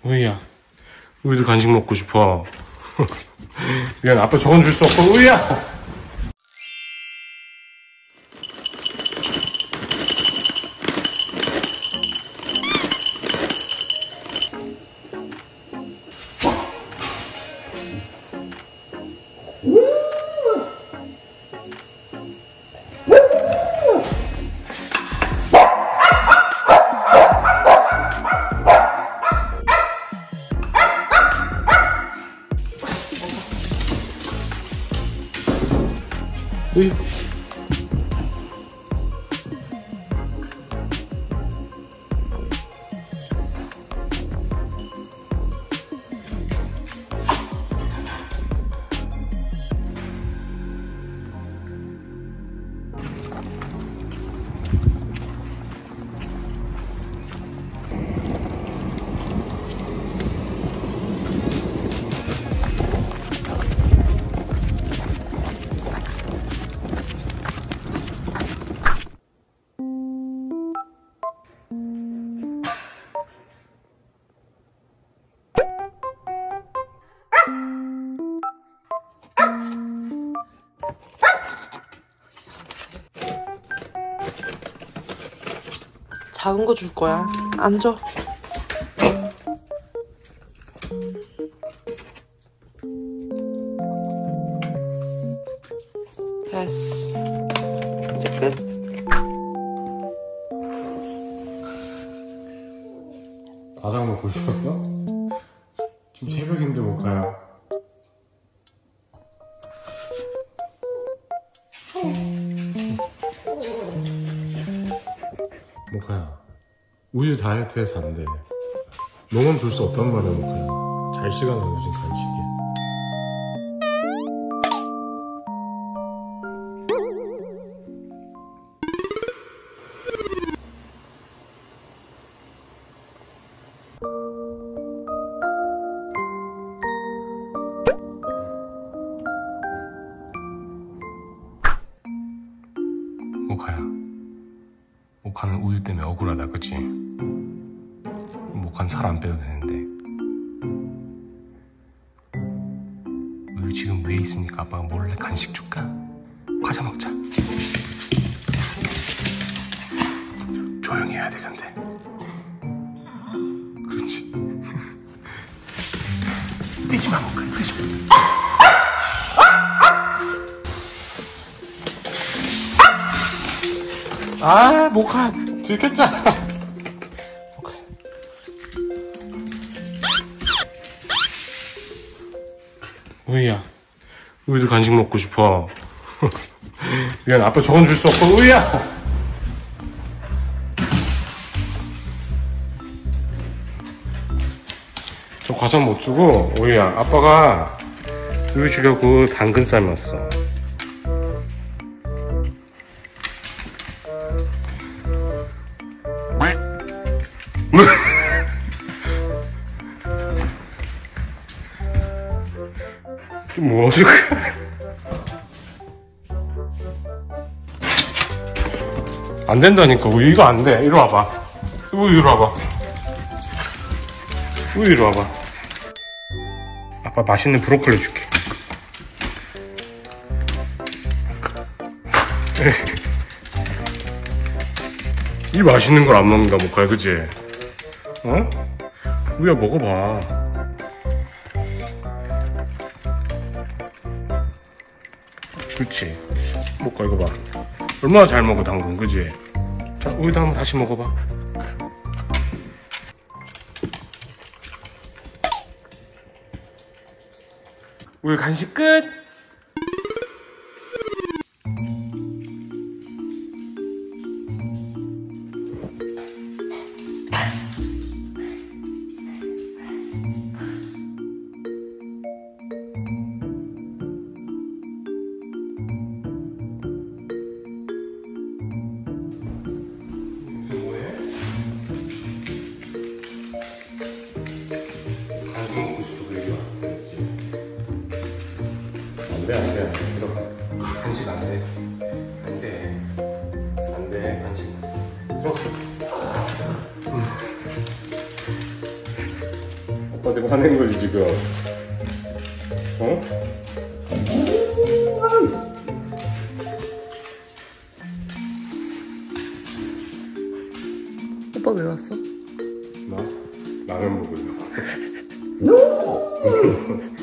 우이야, 우이도 간식 먹고 싶어. 미안, 아빠 저건 줄 수 없고. 우이야! 우이. 작은 거 줄 거야. 앉아. 됐어. 이제 끝. 과자 먹고 싶었어? 지금 새벽인데 못 가요. 모카야, 우유 다이어트해서 안 돼. 너만 줄 수 없단 말이야, 모카야. 잘 시간 안 주신 간식이야. 모카야, 모카는 우유 때문에 억울하다, 그치? 모카는 살 안 빼도 되는데. 우유 지금 위에 있으니까 아빠가 몰래 간식 줄까? 과자 먹자. 조용히 해야 돼, 근데. 그렇지. 뛰지 마, 모카, 뛰지 마. 아, 모카 들켰잖아. 모카. 우이야, 우이도 간식 먹고 싶어. 미안, 아빠 저건 줄 수 없고. 우이야! 저 과자 못 주고. 우이야, 아빠가 우유 주려고 당근 삶았어. 뭐 어떡해. 안 된다니까. 우유 이거 안 돼. 이리 와봐. 우유 이리 와봐. 우유 이리 와봐. 아빠 맛있는 브로콜리 줄게. 이 맛있는 걸 안 먹는다, 모카야, 그치? 어? 우유야, 먹어봐. 그렇지. 모카 이거 봐. 얼마나 잘 먹어, 당근, 그치? 자, 우유도 한번 다시 먹어봐. 우유 간식 끝! 안 돼. 들어가. 간식 안 돼. 안 돼, 간식. 들어가. 아빠 지금 화낸 거지 지금. 어? 오빠 왜 왔어? 나? 라면 먹으려고.